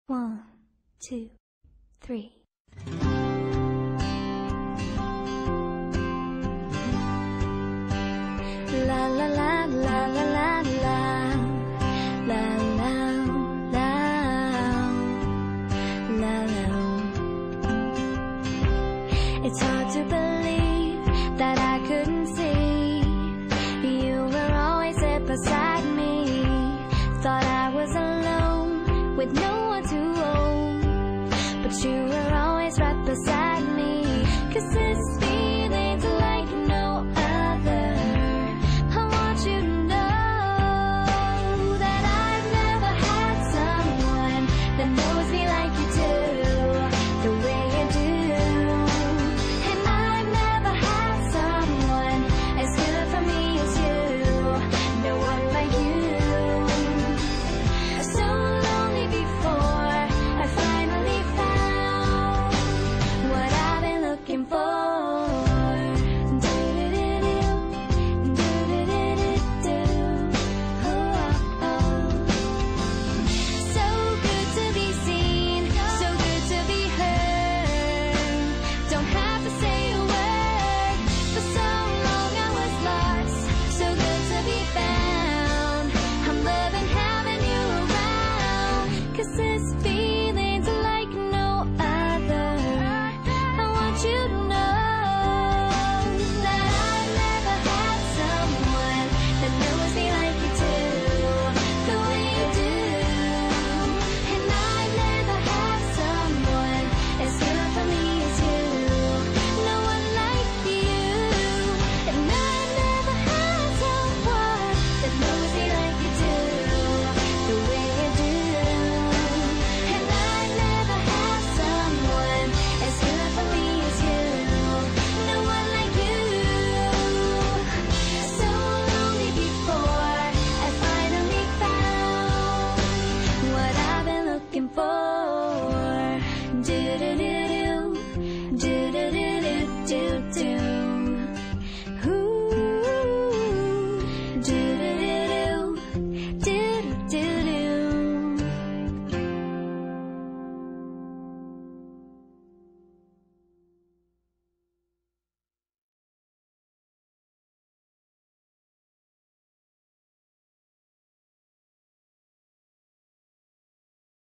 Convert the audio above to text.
1, 2, 3. La la la la la la la la la la la. It's hard to believe that I couldn't see you were always there beside me. Thought I was alone with no one to own, but you